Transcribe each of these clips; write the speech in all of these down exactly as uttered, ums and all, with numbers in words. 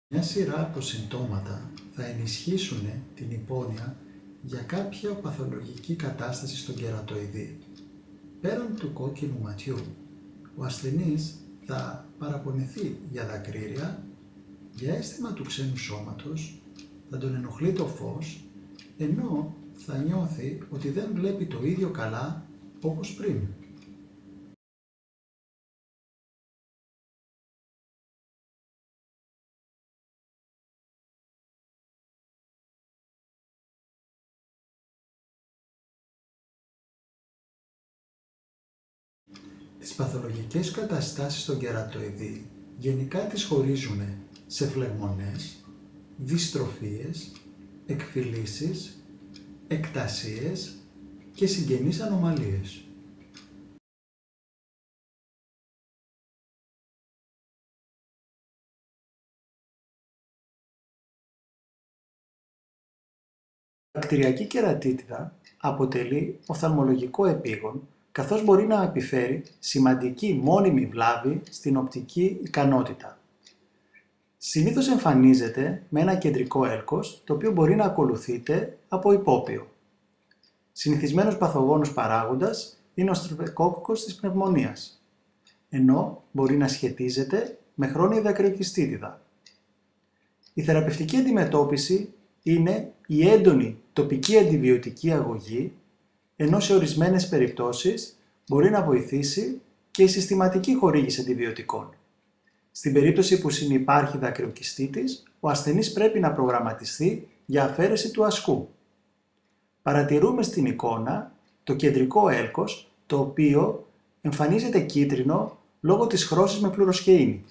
Μια σειρά από συμπτώματα θα ενισχύσουν την υπόνοια για κάποια παθολογική κατάσταση στον κερατοειδή. Πέραν του κόκκινου ματιού, ο ασθενής θα παραπονεθεί για δακρύρια, για αίσθημα του ξένου σώματος, θα τον ενοχλεί το φως, ενώ θα νιώθει ότι δεν βλέπει το ίδιο καλά όπως πριν. Τις παθολογικές καταστάσεις στον κερατοειδή γενικά τις χωρίζουν σε φλεγμονές, δυστροφίες, εκφυλίσεις, εκτασίες και συγγενείς ανομαλίες. Η βακτηριακή κερατίτιδα αποτελεί οφθαλμολογικό επίγον, καθώς μπορεί να επιφέρει σημαντική μόνιμη βλάβη στην οπτική ικανότητα. Συνήθως εμφανίζεται με ένα κεντρικό έλκος, το οποίο μπορεί να ακολουθείται από υπόπειο. Συνηθισμένος παθογόνος παράγοντας είναι ο στρεπτοκόκκος της πνευμονίας, ενώ μπορεί να σχετίζεται με χρόνια δακρυοκυστίτιδα. Η θεραπευτική αντιμετώπιση είναι η έντονη τοπική αντιβιωτική αγωγή, ενώ σε ορισμένες περιπτώσεις μπορεί να βοηθήσει και η συστηματική χορήγηση αντιβιωτικών. Στην περίπτωση που συνυπάρχει δακρυοκυστίτης, ο ασθενής πρέπει να προγραμματιστεί για αφαίρεση του ασκού. Παρατηρούμε στην εικόνα το κεντρικό έλκος, το οποίο εμφανίζεται κίτρινο λόγω της χρώσης με φλουροσκεΐνη.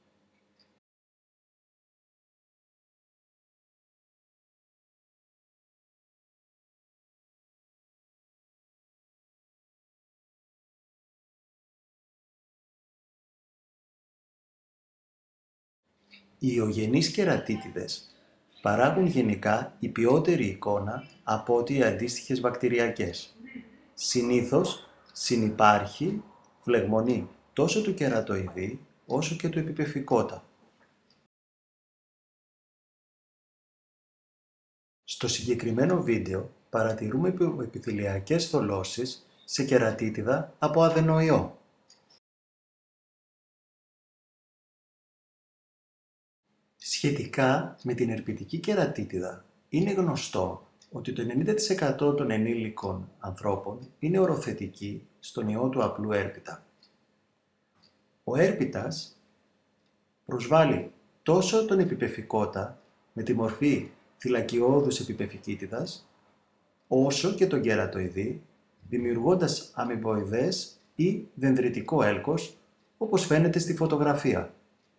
Οι ιογενείς κερατίτιδες παράγουν γενικά υπιότερη εικόνα από ότι οι αντίστοιχες βακτηριακές. Συνήθως συνυπάρχει φλεγμονή τόσο του κερατοειδή όσο και του επιπεφικότα. Στο συγκεκριμένο βίντεο παρατηρούμε επιθυλιακές θωλώσεις σε κερατίτιδα από αδενοϊό. Σχετικά με την ερπιτική κερατίτιδα, είναι γνωστό ότι το ενενήντα τοις εκατό των ενήλικων ανθρώπων είναι οροθετικοί στον ιό του απλού έρπιτα. Ο έρπιτας προσβάλλει τόσο τον επιπεφικότα με τη μορφή θυλακιώδους επιπεφικίτιδας, όσο και τον κερατοειδή, δημιουργώντας αμοιβοειδές ή δενδριτικό έλκος, όπως φαίνεται στη φωτογραφία.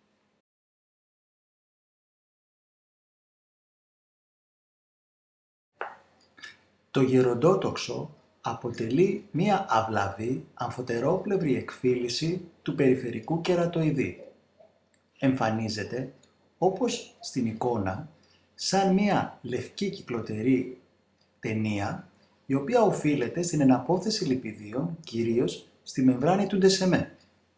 Το γεροντότοξο αποτελεί μία αυλαβή αμφωτερόπλευρη εκφύλιση του περιφερικού κερατοειδή. Εμφανίζεται, όπως στην εικόνα, σαν μία λευκή κυκλοτερή ταινία, η οποία οφείλεται στην εναπόθεση λιπιδίων, κυρίως στη μεμβράνη του ντεσεμέ.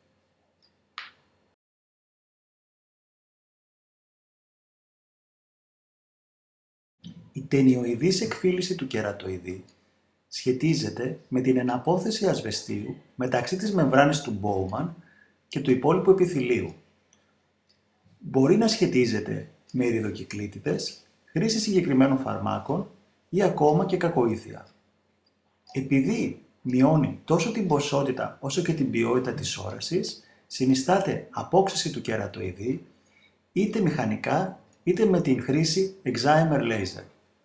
Η ταινιοειδής εκφύλιση του κερατοειδή σχετίζεται με την εναπόθεση ασβεστίου μεταξύ της μεμβράνης του Bowman και του υπόλοιπου επιθυλίου. Μπορεί να σχετίζεται με ειριδοκυκλίτιδες, χρήση συγκεκριμένων φαρμάκων ή ακόμα και κακοήθεια. Επειδή μειώνει τόσο την ποσότητα όσο και την ποιότητα της όρασης, συνιστάται απόξυση του κερατοειδή είτε μηχανικά είτε με την χρήση Excimer Laser.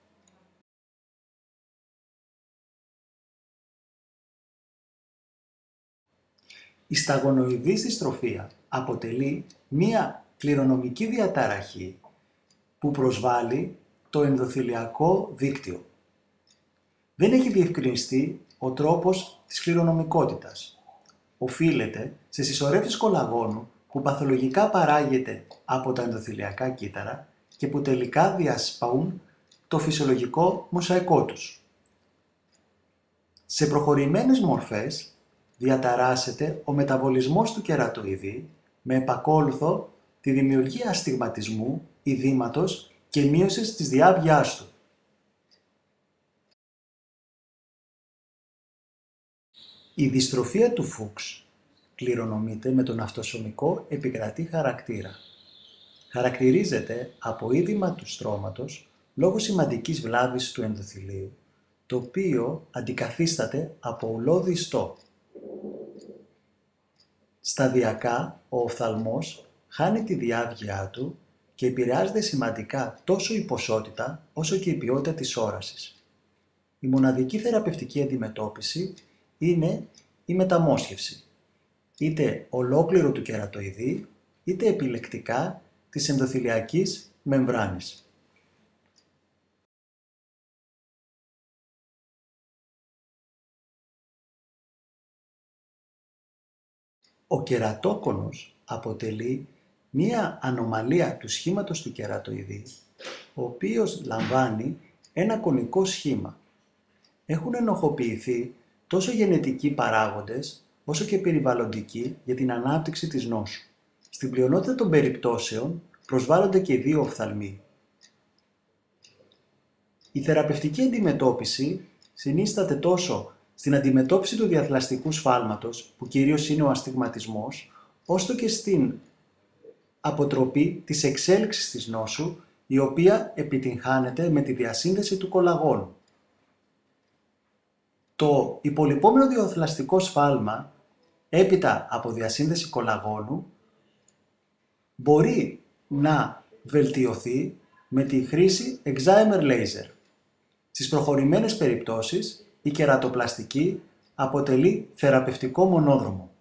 Η σταγονοειδής δυστροφία αποτελεί μία κληρονομική διαταραχή που προσβάλλει το ενδοθυλιακό δίκτυο. Δεν έχει διευκρινιστεί ο τρόπος της κληρονομικότητας. Οφείλεται σε συσσωρεύσεις κολαγόνου που παθολογικά παράγεται από τα ενδοθυλιακά κύτταρα και που τελικά διασπαούν το φυσιολογικό μοσαϊκό τους. Σε προχωρημένες μορφές διαταράσσεται ο μεταβολισμός του κερατοειδή με επακόλουθο τη δημιουργία αστιγματισμού ειδήματος και μείωσης της διάβγειάς του. Η δυστροφία του Fuchs κληρονομείται με τον αυτοσωμικό επικρατή χαρακτήρα. Χαρακτηρίζεται από είδημα του στρώματος λόγω σημαντικής βλάβης του ενδοθηλίου, το οποίο αντικαθίσταται από ουλώδη ιστό. Σταδιακά, ο οφθαλμός χάνει τη διάβγειά του και επηρεάζεται σημαντικά τόσο η ποσότητα όσο και η ποιότητα της όρασης. Η μοναδική θεραπευτική αντιμετώπιση είναι η μεταμόσχευση, είτε ολόκληρο του κερατοειδή, είτε επιλεκτικά της ενδοθηλιακής μεμβράνης. Ο κερατόκονος αποτελεί μία ανομαλία του σχήματος του κερατοειδή, ο οποίος λαμβάνει ένα κονικό σχήμα. Έχουν ενοχοποιηθεί τόσο γενετικοί παράγοντες, όσο και περιβαλλοντικοί για την ανάπτυξη της νόσου. Στην πλειονότητα των περιπτώσεων προσβάλλονται και οι δύο οφθαλμοί. Η θεραπευτική αντιμετώπιση συνίσταται τόσο στην αντιμετώπιση του διαθλαστικού σφάλματος, που κυρίως είναι ο αστιγματισμός, ώστε και στην αποτροπή της εξέλιξης της νόσου, η οποία επιτυγχάνεται με τη διασύνδεση του κολαγόνου. Το υπολοιπόμενο διαθλαστικό σφάλμα, έπειτα από διασύνδεση κολαγόνου, μπορεί να βελτιωθεί με τη χρήση Excimer Laser. Στις προχωρημένες περιπτώσεις, η κερατοπλαστική αποτελεί θεραπευτικό μονόδρομο.